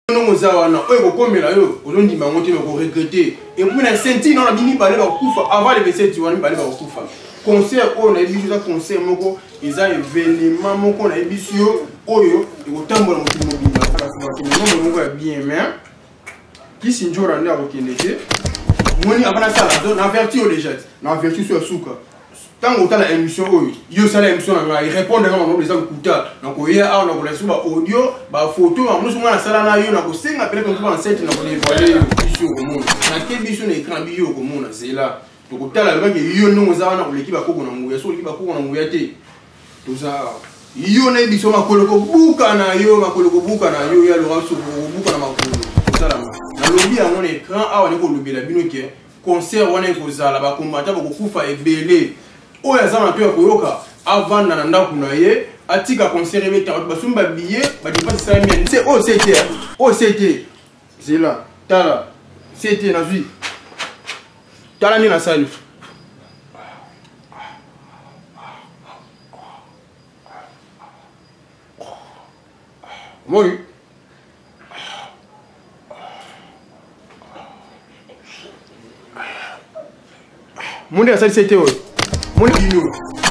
Non ozawana oyo komela yo ozondima monte ko regretter et puis na senti non la bini balé ba kufa avant le 27 tu vas balé ba kufa concert on a biso za concert moko eza événement moko na biso oyo e ko tambola mutu mobimba ala ko ba non moko ya bien mais qui sinjora nda ko kenete moni avant ça la vertu déjà na vertu sur suka tant que la émission yo ça la émission na il répondre na les akuta na ko ya na ko la suba audio ba photo na musu na sala na yo na ko senga pele ko ba enceinte na ko dévoiler biso ko mona na ke biso na écran biyo ko mona zela to ko tala ba ke yo no za na ko lekiba koko na nguya so lekiba koko na nguya te to za yo na biso makolo ko buka na yo makolo ko buka na yo ya lo raso ko buka na makolo to sala na lobi ya mon écran awa ne ko lobela bino ke concert wana ko zala ba kombata ba ko kufa ebele oya zama to koyoka avant na ndako na ye atika concert ebeta basumba billet ba dépense ça mien c'est c'était zela tala c'était na zui tala ni na salle moi mon de la salle c'était mon dino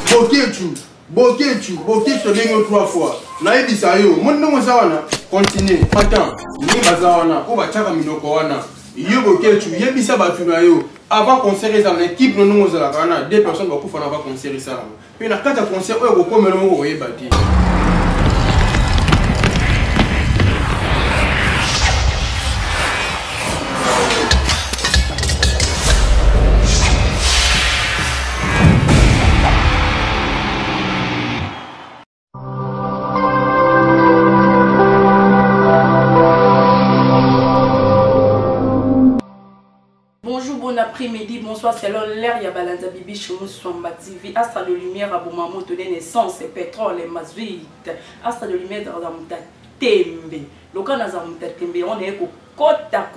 boketu lengo 3 fois na ebisa yo mon ndongo zawana continue attends ni bazawana ko bachaka minoko wana yo boketu yebisa batu na yo avant concert ça na équipe no ndongo zala kana 2 personnes ba kufa na avant concert ça puis na kata concert oyo ko komela moko oyebati. Après-midi, bonsoir, c'est l'heure, il y a Balanza Bibi, Choumou, Swamba TV, Astra de lumière, Aboumamo, donner naissance, essence, pétrole, mazuite, Astra de lumière dans la tembe. Le cas dans la tembe, on est kota.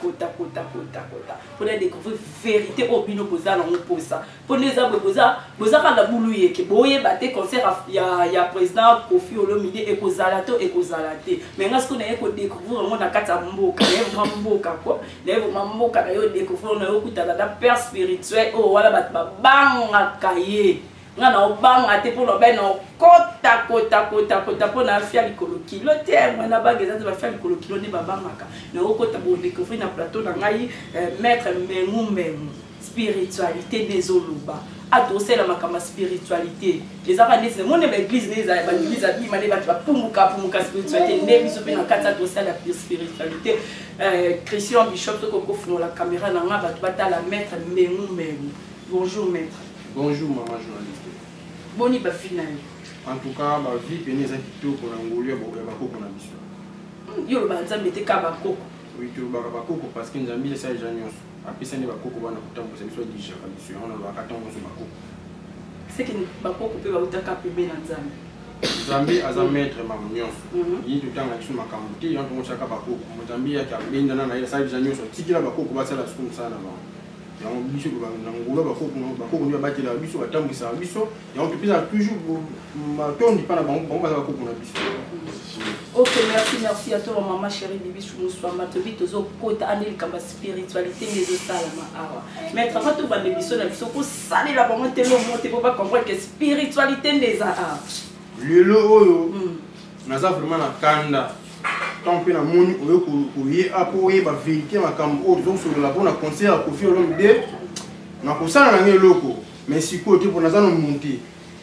Pour découvrir vérité au bino posa on pose ça. Pour les abos posa quand la boulouye que boye batte concert il y a président Kofi Olomide et kozalato et kozalate. Mais est-ce qu'on est découvrir on a kata mboka, mboka quoi. Lève mboka na yo découvrir na yo kutala da père spirituel oh wala bat banga kaye. Ngana obanga te pour l'obé non kota pour na fia likolo kilo te mwana bageza te ba fia likolo kilo ne babanga na okota bo découvrir na plateau na ngai maître mengu spiritualité des oluba adosser la makama spiritualité les abanis mon église les l'église a dit mané ba pumuka spiritualité ne biso pe na kata adosser la spiritualité Christian Bishop to ko funa la caméra na nga ba la maître mengu bonjour maître. Bonjour maman journaliste. Boni ba final. En tout cas, ma vie pénèse à Kito pour l'Angolia, pour le Bakoko na biso. Yo le banza mete ka bakoko. Oui, tu le Bakoko parce que nous avons mis ça les gens. Après ça, les Bakoko vont nous pour ça, soit déjà comme ça. On va attendre sur Bakoko. C'est que Bakoko peut va utaka pebe na Nzambe. Nzambe aza maître mamunyo. Il tout temps action makambuti, on tombe chaka Bakoko. Nzambe ya kabenda na na ça les gens sont tikila Bakoko va ça la skum ça na ba. On biso ko ngula bakoko ndio bati la biso batambisa biso et on peut toujours matondi pas la banque bakoko na biso. OK, merci à toi maman chérie Bibi Choumou Swamba tobi tozo kota anel kamba spiritualité les osalama awa. Maître fa to bande biso na biso ko sali la bango telo monter pour pas comprendre que spiritualité des a. Lelo oyo naza vraiment na kanda. Tant que na moni oyo ko ye apoye ba vérité makambo o donc sur la bonne concert à Kofi Olomide na ko sala na ngeloko mais si côté pour nazano monter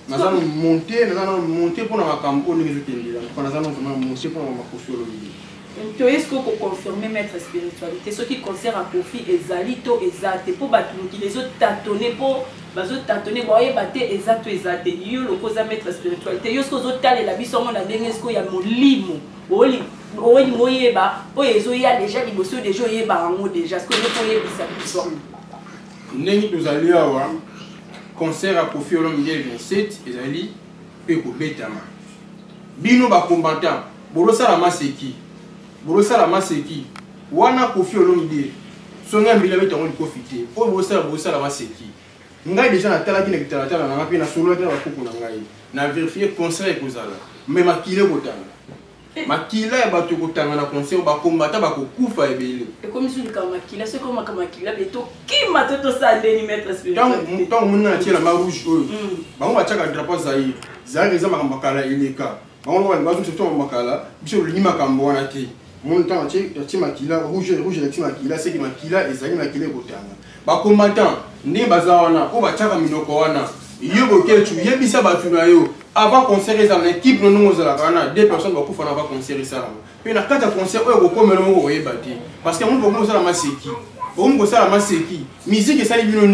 pour na makambo ni zokendela pour nazano vraiment monter pour na Kofi Olomide. To est-ce qu'on peut confirmer maître spiritualité ce qui concerne à Kofi ezali to ezate pour battu qui les autres tâtonner pour bazo tâtonner boye baté exact yo le cause maître spiritualité yo ce que autres tale la biso mona ndenge ce ko ya molimo oli oui, moyeba oyezo ya déjà liboso déjà yeba ngo déjà ce que je peux yebisa biso ndenge tozali awa concert à Kofi Olomide 27 ezali pe ko betama bino ba combattant bolosa la maseki wana Kofi Olomide songa mbila betango likofite o bolosa la maseki ngai déjà na tala ki na kitala na ngapi na solo ta ba kuku na ngai na vérifier concert ekozala mais makile botanga makila ya bato kotanga na concert bakombata bakokufa ebele ekomisuka makila soki omaka makila beto kima to tosandeni maître spiritualité ntango moni na tiela ma rouge oyo bango batiaka drapeau zaire zaire eza makambo akala eleka bango bazokisepto makala biso olingi makambo wana te moni ntango atie makila rouge elati makila seki makila ezali makila ekotanga bakombatant ndenge baza wana oyo batiaka minoko wana yo boketu yebisa bato na yo avant concert ezala na équipe nono ozalaka wana 2 personnes bakufa na avant concert esalama mpe na kati ya concert oyo kokomela moko koyeba te parce que moto bokomi kosala maseki bokomi kosala maseki musique esali bino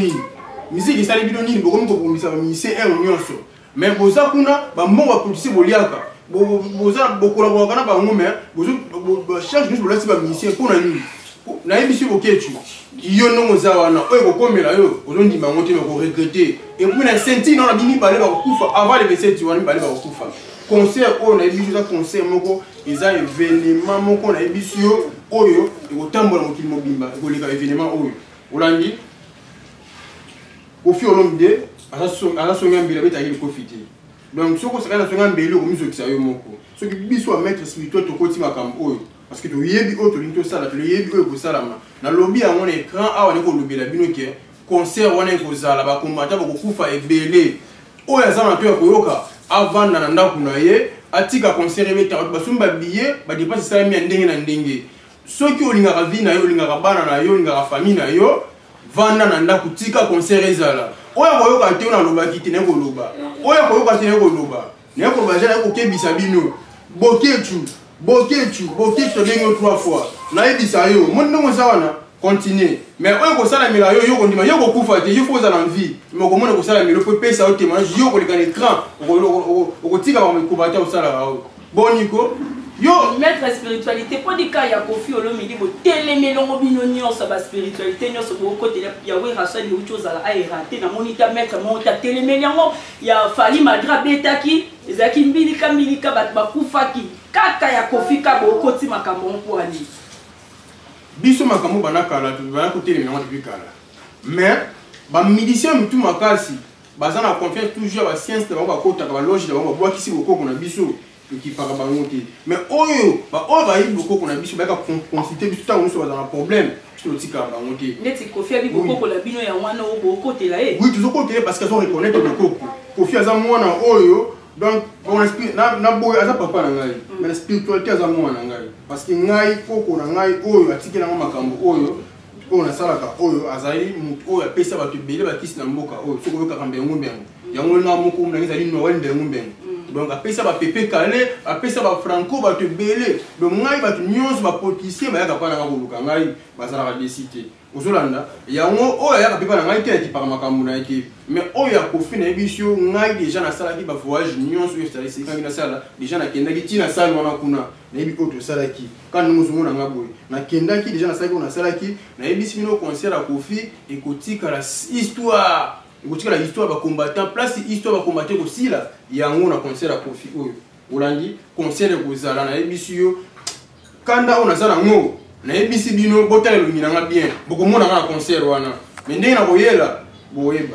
nini bokomi kobongisa bamusicien ere nyonso mais boza kuna bambongo bapolitise boliaka bokolaboraka na bango mais bocharge nyonso bolasi bamusicien mpo na nini nayebisi boketu yo ndongo oza wana oyo kokomela yo ozondima yango te bakoregrete epuis na senti na bini mibale bakokufa avant le 27 wana mibale bakokufa concert oyo nayebisi eza concert moko eza événement moko nayebisi yo oyo ekotambola mokili mobimba ekoleka événement oyo olandi Koffi Olomide aza songa mbila betaki likofi te donc soki osakana na songa mbeli okomizokisa yo moko soki biso ya maître spirituel tokoti makambo oyo parce que toyebi oyo tolingi tosala toyebi oyo ekosalama nalobi yango na écran awa nde kolobela bino ke concert wana ekozala bakombata bakokufa ebele oyo aza na to ya koyoka avanda na ndako na ye atika concert ebeta bato basombi babiye badepense esalami ya ndenge na ndenge soki olingaka vie na yo olingaka bana na yo olingaka famille na yo vanda na ndako tika concert ezala oyo koyoka te nalobaki te nakoloba oyo koyoka te nakoloba nakoloba ja nakokebisa bino boketu ndenge 3 fois nayebisa yo moni ndongo eza wana continue mais oyo kosalamela yo kondima yo kokufa te yo fo ozala na vie mais okomona kosalamela mpo epesa yo témoignage yo koleka na écran okotika bakoba te osalaka oyo boniko yo maître spiritualité mpo dika ya Koffi Olomide botelemelongo bino nyonso baspiritualité nyonso bokotela yawe rasali euti ozala aerate namoni ta maître moko tatelemeli yango ya Fally Madra betaki ezalaki mbilika bato bakufaki kaka ya Koffi ka bokoti makambo mpo wani biso makambo banakala banakotelemela yango depuis kala mais bamidicien mitu makasi baza na confiance toujours ya bascience na bango bakotaka baloge na bango babwakisi bokoko na biso ekipaka bango te mais oyo bayebi bokoko na biso bayaka consulter biso ntango nyonso baza na problème biso totikaka bango te neti Koffi abi bokoko na bino ya wana oyo bokotela ye oui tozokotela parce que azo reconnaître bokoko Koffi aza mwana oyo donc na boye aza papa na ngai mais la spiritualité aza mwana na ngai parce que ngai koko na ngai oyo atikelanga makambo oyo nasalaka oyo azali motu oyo apesa bato ebele bakisi na mboka oyo soki oyokaka mbengu yango nga moko ndenge ezali noel mbengu donc apesa bapepe kale apesa bafranco bato ebele donc ngai bato nyonso bapoliticien bayaka mpa nanga koluka ngai bazalaka desi te ozolanda yango oyo ayaka mpe mpa na ngai te akipaka makambo na ye te mais oyo ya Koffi nayebi yo ngai deja nasalaki bavoyage nyonso oyo esalisekangi nasala deja nakendaki ntina sali wana kuna nayebi oyo tosalaki kana ndenge ozomona nga boye nakendaki deja nasalaki oyo nasalaki nayebisi bino concert ya Koffi ekotikala histoire ekotikala histoire bacombattant place histoire bacombattant kosila yango na concert ya Koffi oyo olandi concert ekozala nayebisi yo kanda oyo naza nango nayebisi bino botala elongi nanga bien bokomona nga na concert wana mais ndenge na koyela boyeba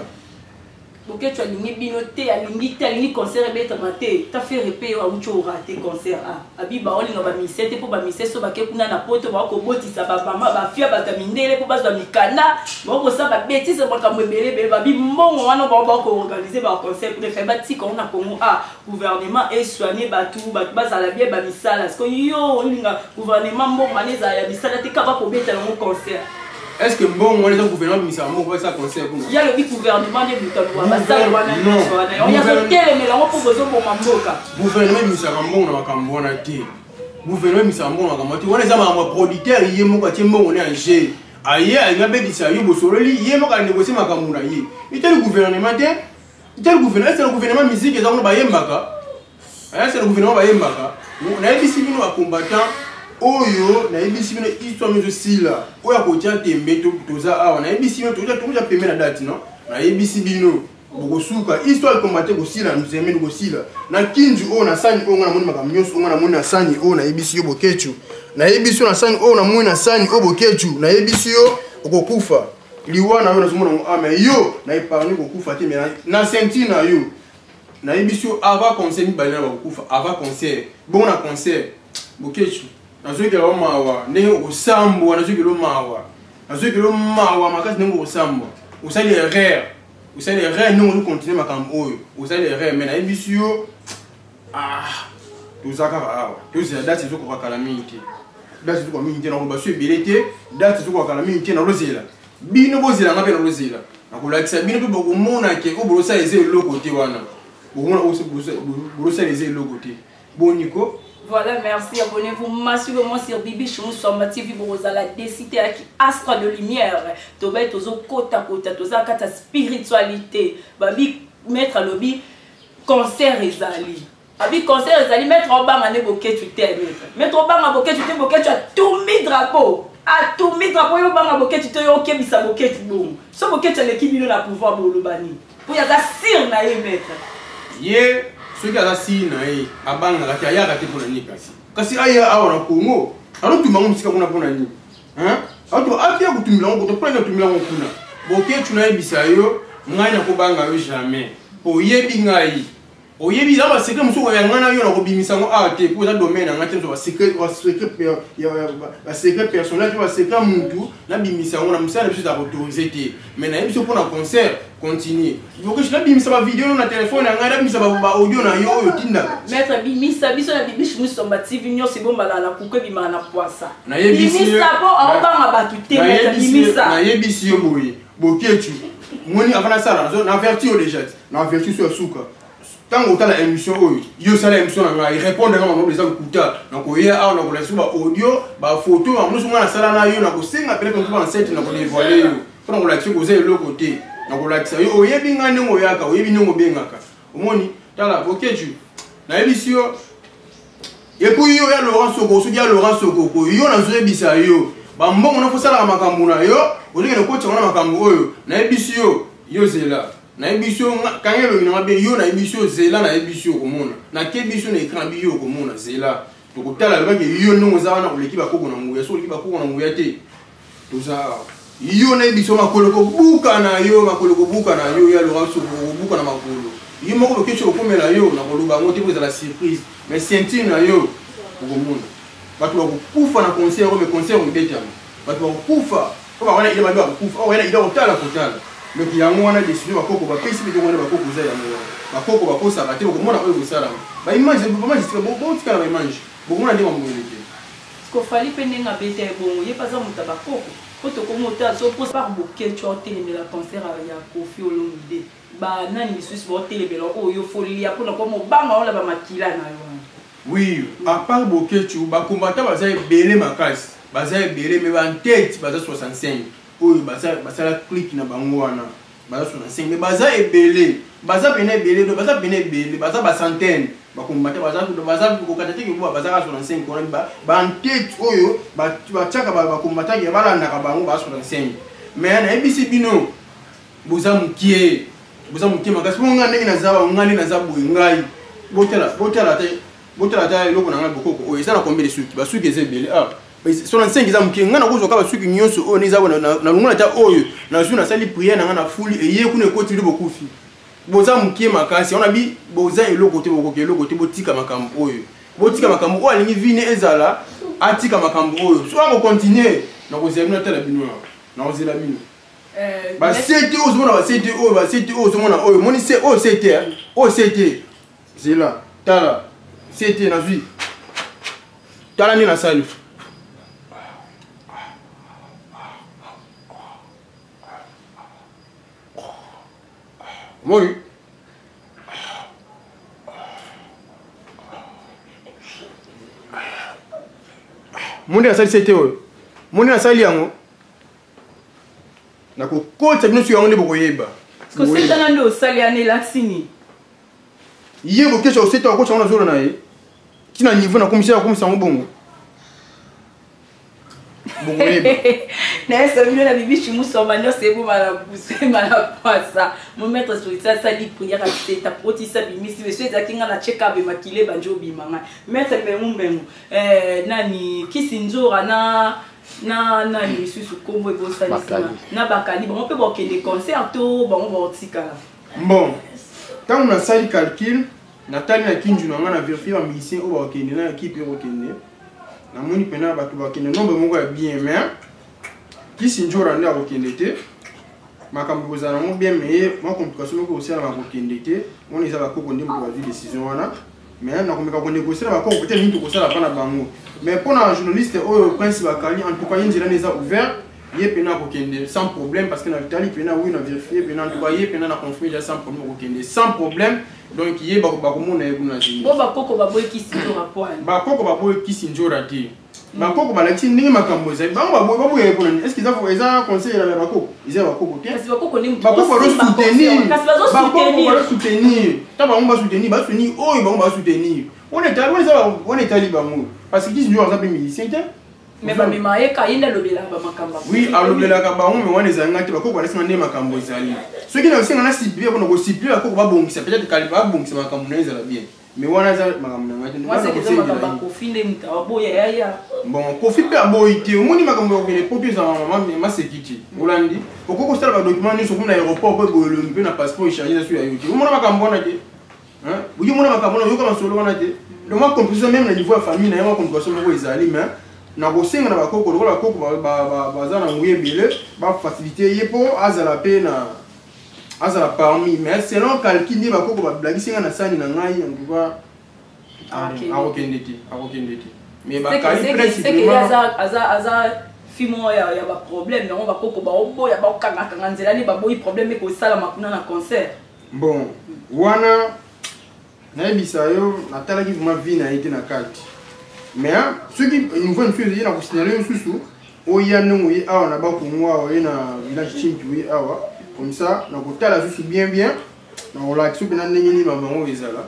boketu alingi bino te alingi concert ebetama te ta faire pe auti orate concert abiba olinga bamise te mpo bamise so bake kuna na poto bakobotisa bamama bafia bato ya mindele mpo bazwa mikanda bakosala babetise makambo ebelebele babi mbongo wana bakoorganize baconcert prefe batika ngo na kongo gouvernement esoigne bato bazala bien bamisala siko yo olinga gouvernement mbongo wana ezala ya misala te ka bakobetala ngo concert. Est-ce que bon, on est un gouvernement misérable, on va ça concert pour nous. Il y a le gouvernement de Boutamboua, ça le wana il y a le télé mais là on propose pour Mamboka. Gouvernement misérable on va kambona té. Gouvernement misérable on va kambona té. On est un producteur yé mo kwatie mo on est en jeu. Aye anga be bisa yo bosololi yé mo ka négocier makamuna yé. Il est le gouvernement té. Il est le gouvernement, c'est le gouvernement musique ezango ba yembaka. C'est le gouvernement ba yembaka. On a ici bino ba combattant oyo na ebisi bino histoire mizo sila oya kotia tembe toza awa na ebisi bino toza pembe na date non na ebisi bino bokosuka histoire combattre ko sila nous aimer ko sila na kinju o na sani o ngana moni makamnyoso o ngana moni na sani o na ebisi yo bokechu na ebisi yo na sani o na moni na sani o bokechu na ebisi yo okokufa liwana yo na somona mais yo na épargne kokufa te mais na senti na yo na ebisi yo avant concert mi balena bokufa avant concert bon na concert bokechu nazoki la mawa ndenge osambo nazoki lo mawa nazoki lo mawa makasi ndenge osambo osali erreur non continuer makambo oyo osali erreur mais na ebisio tozaka awa tozela date ezokoka kala mingi te date ezokoka mingi te na baso ebele te date ezokoka kala mingi te na lozela bino bozelanga mpe na lozela nakolakisa bino mpe bokomona ke o bolosala eza eloko te wana bokomona bolosala eza eloko te boniko. Voilà, merci. Abonnez-vous massivement sur Bibi Chimou Samba TV pour la décité qui astre de lumière. Toba tozo kota kota toza kata spiritualité. Babi mettre lobby concert ezali. Babi concert ezali mettre en bas mané boké tu t'es mettre en bas boké tu t'es boké tu as tout mis drapeau. A tout mis drapeau yo banga boké tu t'es OK bisa boké tu bon. So boké tu l'équipe bino na pouvoir bolobani. Pour ya ga sir na ye mettre. Ye ceux qui ont si nae abanga la kaya kati pour ni kasi aya awa na Congo alors tout monde sika kuna pona ni hein auto akia kutumila ngo to prendre tumila ngo kuna boke tuna ebisa yo nganya ko banga yo jamais oyebi ngai oyebi la ba secret muso ya ngana yo na ko bimisa ngo ate pour ça domaine ngati to ba secret ya ba secret personnel to ba secret muntu na bimisa ngo na musala biso za autoriser te mais na ebiso pour na concert continue. Donc je l'ai mis sur ma vidéo na téléphone ngana bimisa ba audio na yo yo tinda. Maître bimisa biso na Bibi Chimou Samba TV nyo c'est bon bala na kuko bima na poisa. Na yebisi bimisa po abanga batu te maître bimisa. Na yebisi yo boye. Boketu. Moni avant ça na avertir déjà. Na avertir sur suka. Tant autant la émission yo sala émission na répondre na no les akuta. Donc oya a na ko la suba audio ba photo na musu na sala na yo na ko senga pele ko en set na ko dévoiler yo. Pour on la tire ko le côté. Na ko la tire yo oyebi ngane ngo yaka oyebi ngo bengaka. Omoni tala boketu. Na émission et puis yo ya Laurent Soko so dia Laurent Soko ko yo na zo ebisa yo. Ba mbongo na fosala makambo na yo. Olinga ko tshona makambo oyo. Na émission yo zela. Na émission kangelo ina be yo na émission zela na émission komona. Na ke émission na écran bi yo komona zela. To ko tala ba ke yo no za wana oleki ba koko na nguya so oleki ba koko na nguya te. To za yo na émission makolo ko buka na yo ya Laurent Soko buka na makolo. Yo moko ke tshoko komela yo na koluba ngote pour la surprise. Mais sentir na yo komona. Batu ba kufa na concert mais concert on beta. Batu ba kufa. Ko ba wana ile ba kufa. O wana ile otala kotala. Donc il y a un moyen de décider bakoko ba pesi bito mwana bakoko za ya mwana bakoko ba kosa ba te ko mona oyo sala ba image ba image c'est bon tika ba image bon mona ndima mweleke ko fali pende nga bete bon ye pas za muta bakoko ko to ko mota so pour par boké tu as télé la concert ya Koffi Olomide ba nani bisusi ba télé belo oyo folie ya pour ko mo banga on la ba makila na yo. Oui, à part boké tu ba combattant ba za belé makasi ba za belé mais ba en tête ba za 65 oyo basala click na bango wana baza sona 5 mais baza ebele baza pene ebele do baza pene ebele baza ba centaine bakombata baza ko kata te ko baza sona 5 kona ba en tête oyo ba tchaka bakombata ke balanda ka bango ba sona 5 mais na ebisi bino boza mukie makasi bonga ndenge na zaba ngani na zabu ngai botela ta eloko na ngai bokoko oyo ezala combien de suki basuki ezebele sur la 5 ans qui ngana ko zoka ba suki nyonso o ni zawo na lungona ta oyo na zu na sali prière na ngana fuli e ye kuna ko tili bokufi boza mukie makasi on a bi boza eloko te boko eloko te botika makambo oyo alingi vine ezala atika makambo oyo so ako continuer na ko zemina tala bino na ozela bino ba sete ozo mona ba sete ozo mona oyo moni se o sete zela tala sete na zui tala ni na sali Moi. Monde na sali sete oyo. Monde na sali yango. Na ko kota bino suyo nde bokoyeba. Ko seta na ndo sali ane laksini. Ye bo kecha seta ko chana zolo na ye. Kina niveau na komisa ngo bongo. Na esa bino na Bibi Chimou Samba nyo c'est bon mala poisa mon maître sur ça sali prière à teta protisa bimisi monsieur zakinga na check up makile banjo bimanga maître mbemu nani kisinzora na nani susu kombo e bosali na bakali bon peut boke des concerts to bon botika bon quand on a sali calcul na tali na kinju na ngana vérifier un musicien o ba okende na équipe o okende na moni pena bato bakende nombre moko ya bien mais Kisinjora nde akokende te makambo kozala nango bien mais mwa complication moko osala bakokende te wana eza bakoko nde moto bazwi décision wana mais nakomeka konégocier na bakoko peut-être nini tokosala mpa na bango mais mpo na journaliste oyo prince bakali en tout cas ye nzela eza ouvert ye pena akokende sans problème parce que na vitali pena oui na vérifier pena en tout cas ye pena na confirmer déjà sans problème akokende sans problème donc ye bakomona ye kuna te bo bakoko baboyi Kisinjora poani bakoko baboyi Kisinjora te bakoko balakisi ndenge makambo ezali bango baboya epona nini est ce que eza conseil ya bakoko eza bakoko te bakoko bazosoutenir ta bango basoutenir oyo bango basoutenir on etali bango parce que Kisinjora aza mpe milicien te mais bamema ye kayinda alobelaka bamakambo oui alobelaka bango mais wana ezalanga te bakoko balasinga nde makambo ezali soki na osenga na siplie mpona kosiplie bakoko babongisa peut-être kali babongisa makambo na ezala bien mais wana eza makambo na bon Kofi mpe aboyi te omoni makambo yakokende po to ezala maseki te olandi okoki kosala badocument nyonso komi na aéroport mpo eboyolomi mpe na passeport echange eza so ya yo te omona makambo wana te oki omona makambo wana oyoka masolo wana te donc mwa complication même na niveau ya famille na ye mwa complication moko ezali mais na kosenga na bakoko lokola bakoko baza na nguya ebele bafacilité ye mpo azala mpe na azala parmi mais selon calcul nde bakoko bablakisinga na sani na ngai en tout cas akokende te mais bakali principalement aza fimo ya baproblème yango bakoko baoboya bakokangakanga nzela nde baboyi problème ekosala makuna na concert bon wana nayebisa yo natalaki vraiment vie na ye te na kati mais soki nouveau chose ye na kosignale yo susu oya ndenge oye awa na bakongo awa oye na village chimpi oye awa comme ça na kotala susu bien na kolakisa mpe na ndenge nini mabango ezala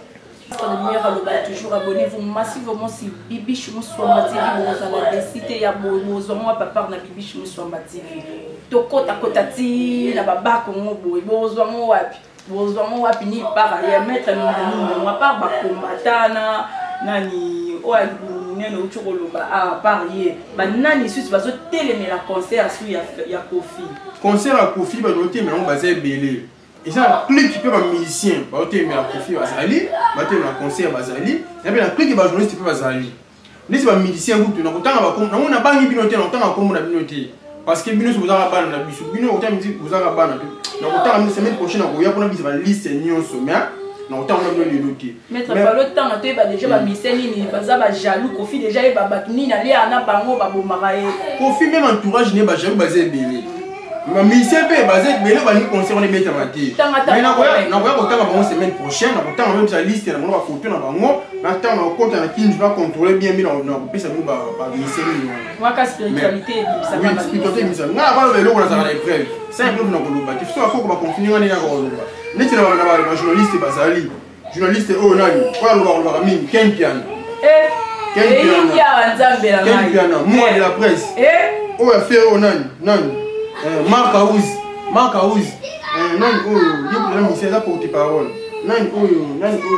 toujours abonnez-vous massivement sur Bibiche Moussouamba TV bozala desite ya bozwamo papa na Bibiche Moussouamba TV tokota ti na babako ngoboy bozwamo wapi ni para ya mettre nous part bakombatana nani oya neno uchokoloba a parier banani susu bazo telemela concert su ya Kofi concert à Kofi bazote mais on basé belé et ça clique qui peut ba musicien bazote mais la Kofi bazali bazote na concert bazali et bien la clique ba journaliste peut bazali nisi ba musicien groupe na kotanga ba comme na mona bangi binote na kotanga comme na binote parce que bino bozaka bana na biso bino kotanga musique bozaka bana na kotanga semaine prochaine ko ya kona biso ba liste nyonso mais na autant on a le dossier maître Palo temps tu ba déjà ba miseni ni baza ba jaloux Kofi déjà ba batni na lia na bango ba bomaka e Kofi même entourage ne ba jaloux basé belé ma misien pe basé belé ba ni concert on est beta maté mais na koya kotanga bango semaine prochaine na kotanga même sa liste na bango ba photo na bango na temps na kota na kinji ba contrôler bien na pesa ba miseni waka spiritualité oui spiritualité miseni na ba belé ko na za na épreuve c'est un peu na koloba tu faut ko ba confiner ngani na koloba neti na ba journaliste bazali journaliste oyo nani oyo alobaka mingi Ken Piana moi de la presse oyo affaire oyo nani Marc Aouz nani oyo yekuzala misi aza porte parole nani oyo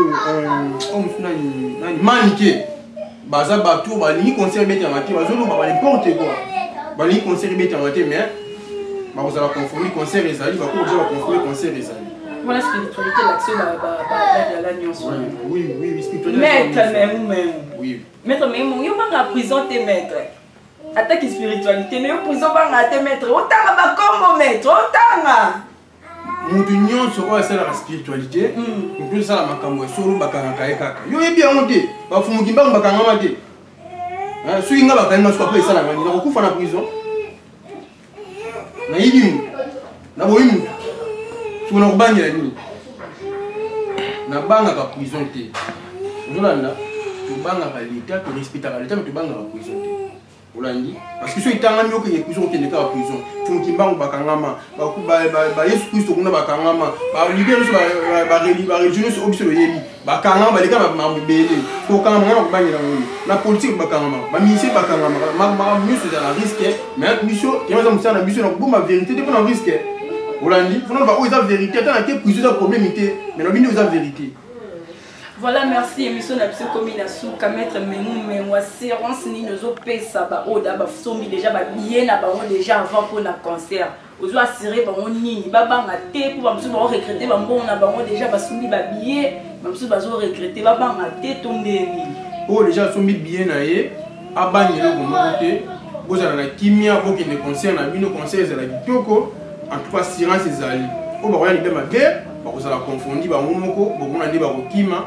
nani manike baza bato balingi concert ebetama te bazoloba balimporte quoi balingi concert ebetama te mais bakozala conforme concert ezali bakoza baconforme concert ezali voilà spiritualité l'action de la nuance oui spiritualité maître même oui maître même yo banga prison te maître attaque spiritualité mais yo prison banga te maître otanga ba kombo maître otanga mutu nyonso oyo asalaka spiritualité mutu osala makambo esolo bakangaka ye kaka yo yebi yango te bafumuki mbango bakangama te soki nga bakanga soki apres esalaka nini nakokufa na prison nayibi mutu naboyi mutu soki nakobangela nini nabangaka prison te ozolanda tobangaka leta torespectaka leta me tobangaka prison te olandi parce que soki etangami okende prison okende kaka prison fumuki mbango bakangama bayesu kristo kuna bakangama balibere nyonso bareligion nyonso oyo biso loyebi bakangama baleka mabele kokangama nga nakobangela ngoni na politike bakangama baminisien bakangama makambo nyonso eza na risque mais biso yamaza mosala na biso na kobomba vérité te mpo na risque olandi fona ba oyo eza vérité ata na ke prison eza problème te mais na bino eza vérité. Voilà, merci. Émission na biso comme na souka maître Mengu wa séance ni nozo pesa ba oda ba sombi déjà ba bien na ba déjà avant pour na concert. Ozo assurer ba nini ba banga te pour ba msu ba regretter ba mbona ba déjà ba sombi ba billet ba msu ba zo regretter ba banga te tondeni. Oh déjà sombi bien na ye abanyelo komote bozala na kimia bokende concert na bino concert ezala kitoko en tout cas assurance ezali o bakoya libe mabe bakozala confondi bango moko bokona nde bakokima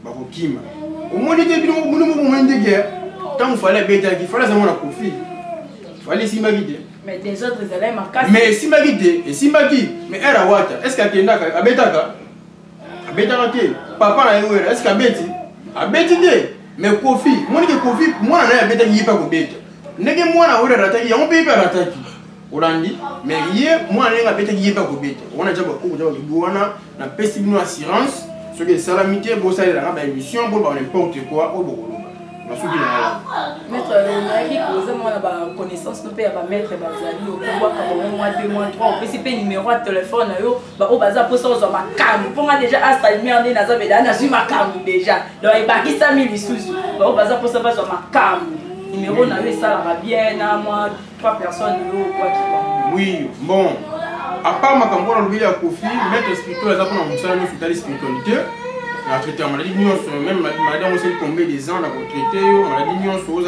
omoni te bino bino bomwende guerre tant fallait betaki fallait ça mona kofi fallait simbaki te mais des autres ils allaient marquer mais simbaki te et simbaki mais era wata est-ce qu'akendaka abetaka te papa na yo est-ce qu'abeti te mais kofi moni ke kofi mwana na abetaki yipa kobeta ndenge mwana ora rataki yango pe pa rataki olandi mais ye mwana nga betaki yipa kobeta wana jaba ko jaba libuana na pesi bino assurance ce que salamité bo salela na ba émission bo ba n'importe quoi o bo maître Naki cause moi la connaissance nous paye à maître Bazali au pouvoir comme mois 2 mois 3 on peut si numéro de téléphone yo ba au bazar pour ça on ma cam pour moi déjà à ça merde na za beda na su ma cam déjà donc il ba qui ça mis lisusu ba au bazar pour ça ba ma cam numéro na yo ça la bien na moi 3 personnes yo quoi qui oui bon à part ma cambo na ya Kofi maître spirituel za pour na musala ni spiritualité la traité en maladie même madame aussi combien des ans la traité maladie aux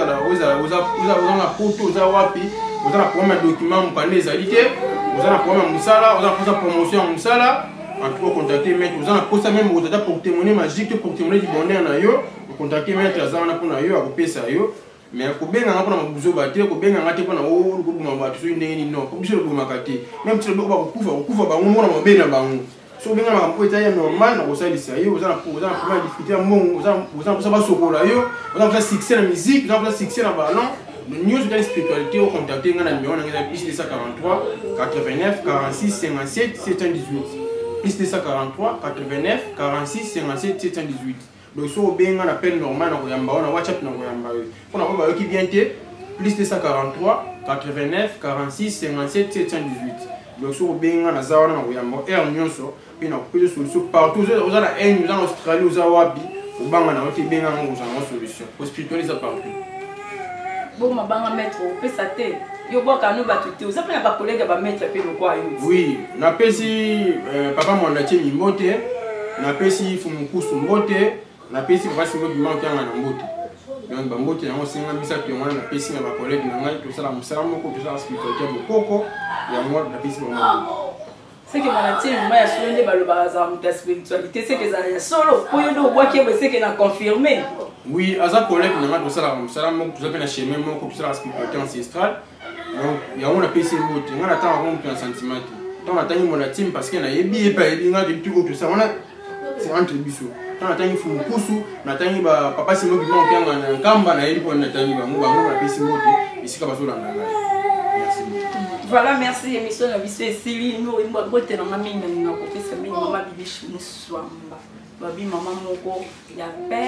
la photo aux wapi aux la premier document mon panel ezalité aux la premier musala aux la promotion musala en tout cas contacter maître aux la posa même aux data pour témoigner magique pour témoigner du bonheur na yo contacter maître azana pour na yo akopesa yo mais ko benga ngapa na mabuzo baté ko benga ngate ko na o ko buma batu so ndenge ni non ko biso ko makate même si ko ba ko kufa ba ngo na mabena bango so benga na ko etaya normal na ko salisa yo oza na discuter mon oza ba sokola yo oza ba succès na musique oza ba succès na ballon nous de la spiritualité au contacter ngana numéro na ngeza plus de 143 89 46 57 718 plus de 143 89 46 57 718 donc so benga na peine normal na ko yamba na WhatsApp na ko yamba pour na ko ba yo ki bien te plus de 143 89 46 57 718 donc so benga na zawana na ko yamba nyonso puis na ko solution partout aux la haine aux Australie aux Awabi au banga na ko benga na solution hospitaliser partout bon ma banga maître peut ça te yo boka no batuté aux appelle ba collègue ba maître pe le quoi yo oui na pesi papa mon natie mi moté na pesi fumukusu mbote na pesi papa singo bi manki na mbote donc ba mbote yango singa bisa to ngana na pesi na ba collègue na ngai to sala musala moko to sala spiritualité bokoko ya moi na pesi ba c'est que mon natie moi ya solo ba le bazar de spiritualité c'est que ça ya solo pour yo do bois qui c'est que na confirmer oui aza collègue na ngai to sala musala moko to sala na chemin moko to sala spiritualité ancestrale donc ya on a pesi mbote ngana ta ko mpe sentiment donc atangi mon natie parce que na yebi pa yebi ngati tout ko ça on a c'est entre biso na tangi fumu kusu na tangi ba papa simo bi mon kyanga na ngamba na yeli pona tangi ba ngo na pesi mbote isika bazola na ngai merci voilà merci émission na biso esili no imbo bote na mami na ko pesa mimi mama bibishi muswamba babi mama moko ya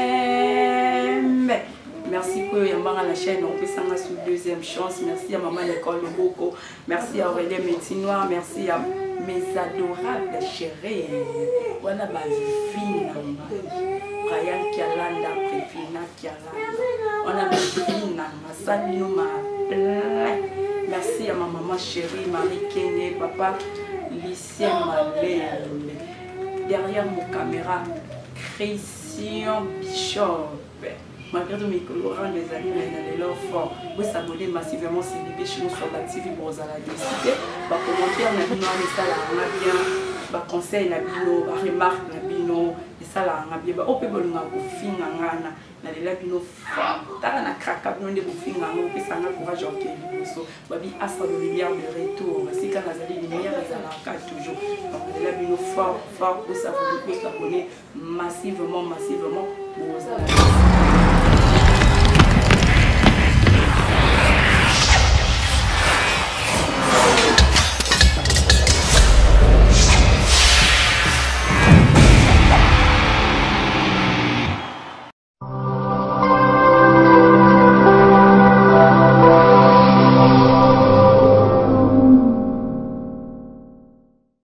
pembe merci pour yambanga la chaîne on pesa nga sur deuxième chance merci à maman l'école Boko merci à Aurélien Métinois merci à mes adorables chéris wana ba fina Brian Kialanda Prefina Kialanda wana ba fina masali no ma merci à ma maman chérie Marie Kenya papa Lucien Malé derrière mon caméra Christian Bishop malgré tout mes colorants des amis mais dans leur fort vous s'abonner massivement c'est des chez nous sur la TV pour la décider va commenter on a dit non mais ça là on a bien va conseil na bino va remarque na bino et ça là on a bien au peut bolunga ko finga ngana na lela bino tala na kraka bino de finga ngo pesa na courage en quel so babi asa de lumière de retour si quand azali lumière ezala ka toujours donc lela bino fort pour ça vous s'abonner massivement pour